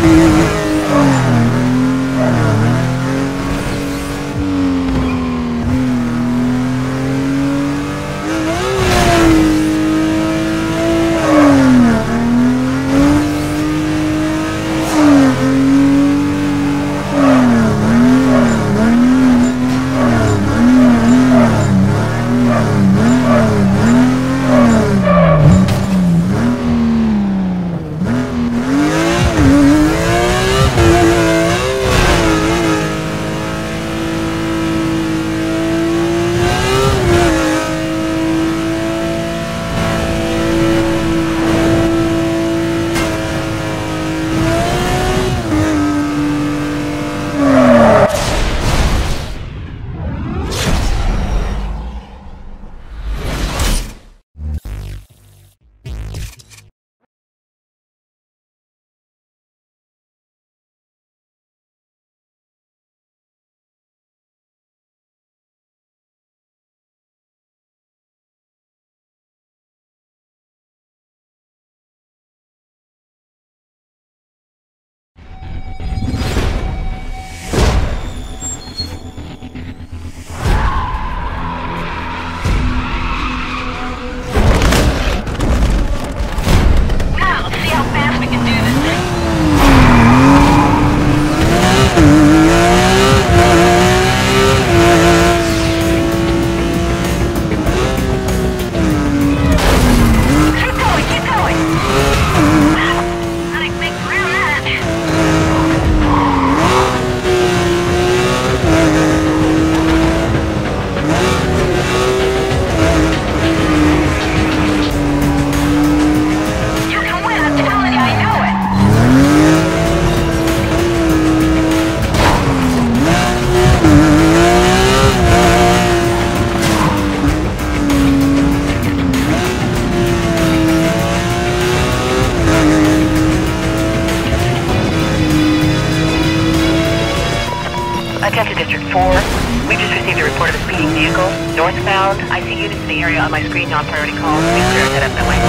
Northbound, I see units in the area on my screen, non-priority calls. Please clear and head up that way.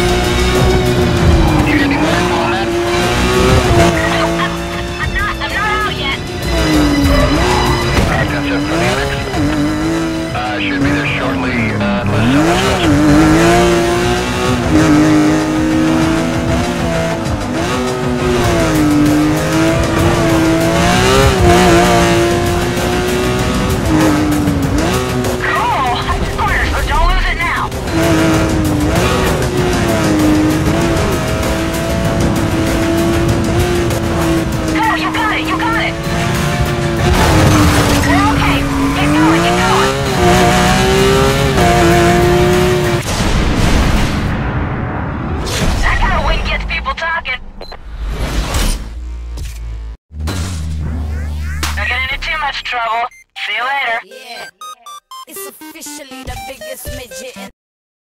Do you get any more info on that? I'm not out yet. That's it for the annex. Should be there shortly, unless someone's trouble. See you later. Yeah, it's officially the biggest midget in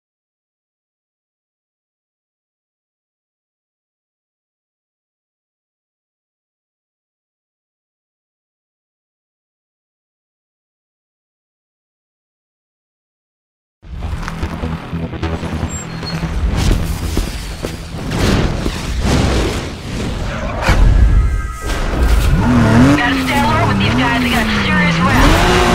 Gotta stay alert with these guys, they got serious weapons.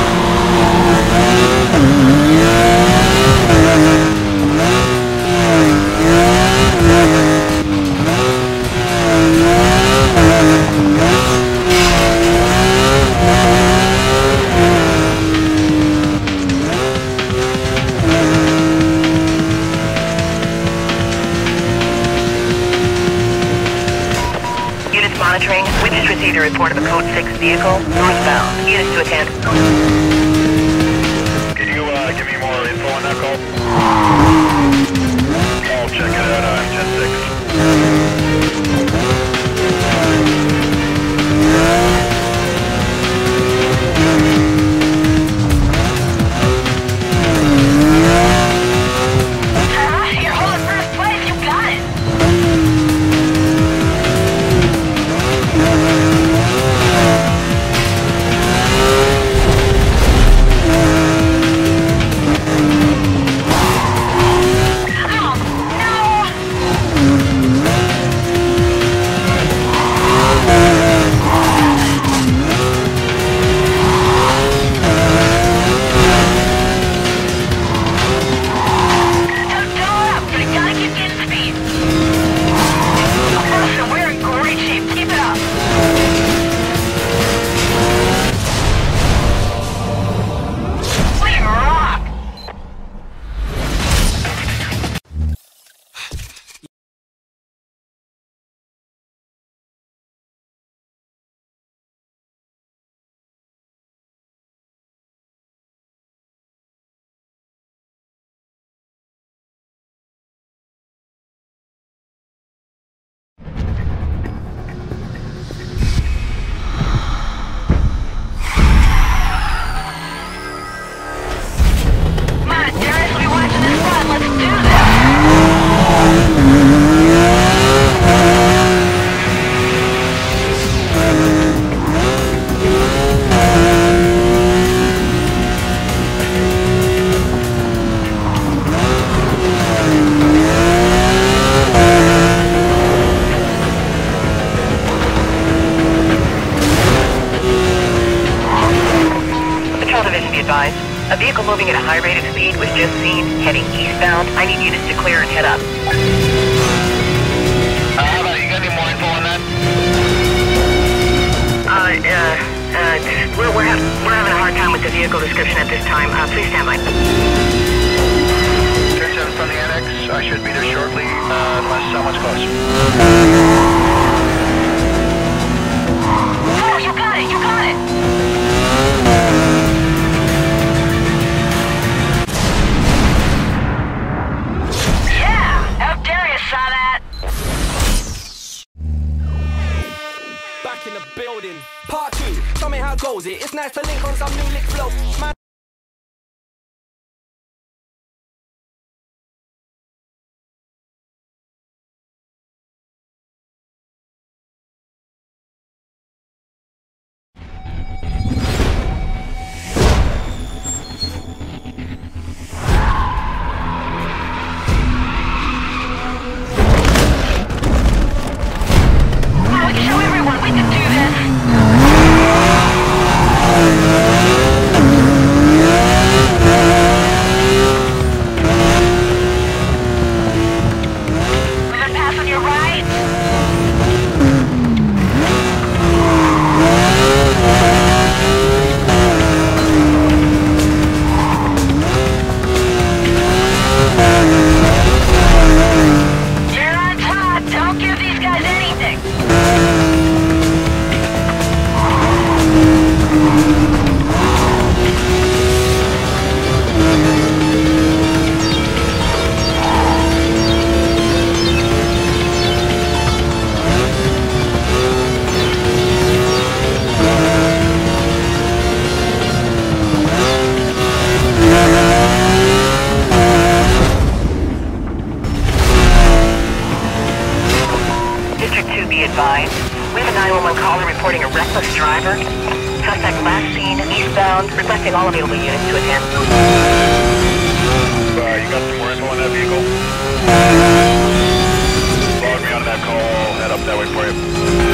Units monitoring. We just received a report of a Code 6 vehicle northbound. Units to attend. Can you give me more info on that call? I'll check it out. I'm 10-6. You're holding first place. You got it. A vehicle moving at a high rate of speed was just seen, heading eastbound. I need units to clear and head up. How about you got any more info on that? We're having a hard time with the vehicle description at this time. Please stand by. Turn 7 from the annex. I should be there shortly, unless someone's close. Oh, you got it! You got it! Yeah! How dare you saw that? Back in the building. Part 2. Tell me how goes it. It's nice to link on some new lick flow. Man. We can show everyone we can do this! We're gonna pass on your right. You're on top! Don't give these guys anything! District 2, be advised. We have a 911 caller reporting a reckless driver. Suspect last seen eastbound, requesting all available units to attend. You got some more info on that vehicle? Log me on that call. I'll head up that way for you.